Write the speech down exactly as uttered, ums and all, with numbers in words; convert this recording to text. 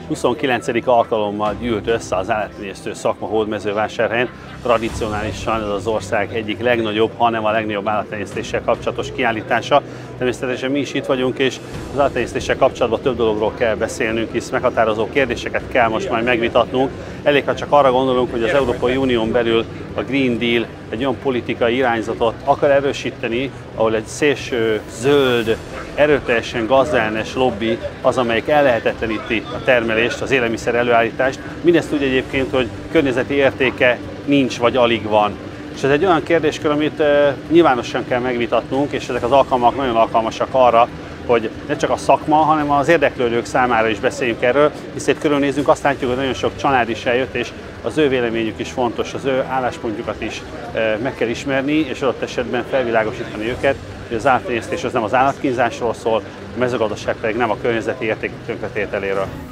huszonkilencedik alkalommal gyűlt össze az állattenyésztő szakma Hódmezővásárhelyen. Tradicionálisan ez az ország egyik legnagyobb, hanem a legnagyobb állattenyésztéssel kapcsolatos kiállítása. Természetesen mi is itt vagyunk, és az állattenyésztéssel kapcsolatban több dologról kell beszélnünk, hisz meghatározó kérdéseket kell most majd megvitatnunk. Elég, ha csak arra gondolunk, hogy az Európai Unión belül a Green Deal egy olyan politikai irányzatot akar erősíteni, ahol egy szélső, zöld, erőteljesen gazdaellenes lobby az, amelyik ellehetetleníti a termelést, az élelmiszer előállítást. Mindezt úgy egyébként, hogy környezeti értéke nincs vagy alig van. És ez egy olyan kérdéskör, amit e, nyilvánosan kell megvitatnunk, és ezek az alkalmak nagyon alkalmasak arra, hogy ne csak a szakma, hanem az érdeklődők számára is beszéljünk erről, hisz itt körülnézünk, azt látjuk, hogy nagyon sok család is eljött, és az ő véleményük is fontos, az ő álláspontjukat is e, meg kell ismerni, és adott esetben felvilágosítani őket, hogy az állattenyésztés az nem az állatkínzásról szól, a mezőgazdaság pedig nem a környezeti értékek tönkretételéről.